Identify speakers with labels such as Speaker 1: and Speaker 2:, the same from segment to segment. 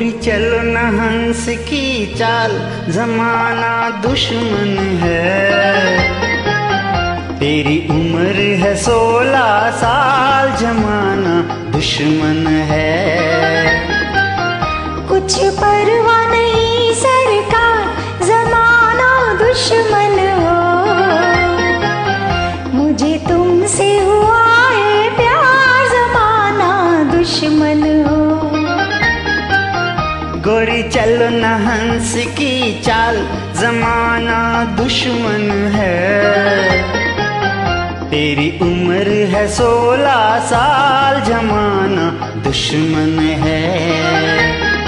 Speaker 1: गोरी चलो न हंस की चाल, जमाना दुश्मन है। तेरी उम्र है 16 साल, जमाना दुश्मन है।
Speaker 2: कुछ परवाह नहीं सरकार, जमाना दुश्मन हो। मुझे तुमसे हुआ है प्यार, जमाना दुश्मन हो।
Speaker 1: गोरी चलो न हंस की चाल, जमाना दुश्मन है। तेरी उम्र है 16 साल, जमाना दुश्मन है।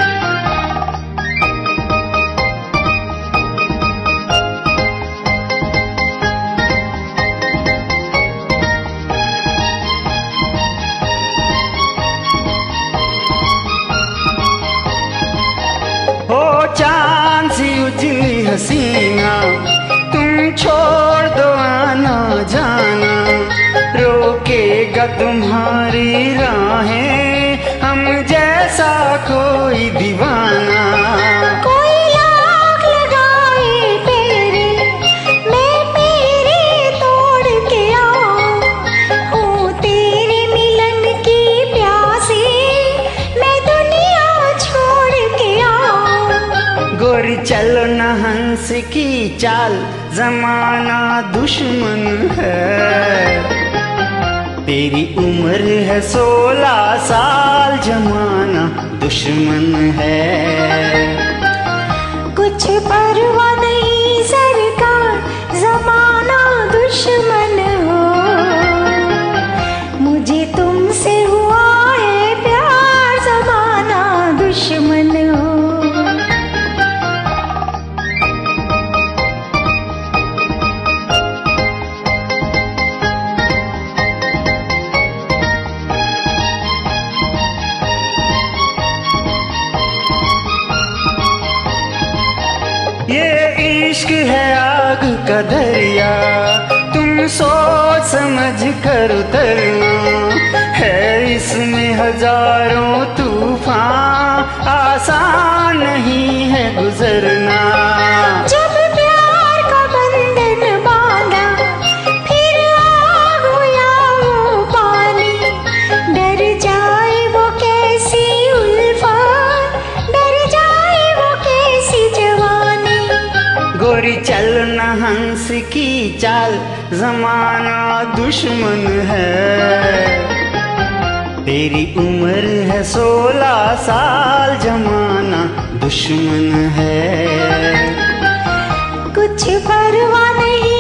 Speaker 1: ओ चांद सी उजली हसीना, तुम छोड़ दो आना जाना। रोकेगा तुम्हारी राहें हम जैसा कोई दीवाना।
Speaker 2: कोई लाख लगाए तेरे, मैं तेरे तोड़ के आऊं। हूँ तेरे मिलन की प्यासी, मैं दुनिया छोड़ के आऊं।
Speaker 1: गोरी चलो न हंस की चाल, जमाना दुश्मन है। तेरी उम्र है 16 साल, जमाना दुश्मन है।
Speaker 2: कुछ परवाह नहीं सरकार, जमाना दुश्मन हो। मुझे तुमसे हुआ है प्यार, जमाना दुश्मन हो।
Speaker 1: ये इश्क है आग का दरिया, तुम सोच समझ कर उतरना। है इसमें हजारों तूफान, आसान नहीं है गुजरना।
Speaker 2: जब प्यार का बंधन बांधा, फिर आग या वो पानी। डर जाए वो कैसी उल्फत, डर जाए वो कैसी जवानी।
Speaker 1: गोरी चलो न हंस की चाल, जमाना दुश्मन है। तेरी उम्र है 16 साल, जमाना दुश्मन है।
Speaker 2: कुछ परवाह नहीं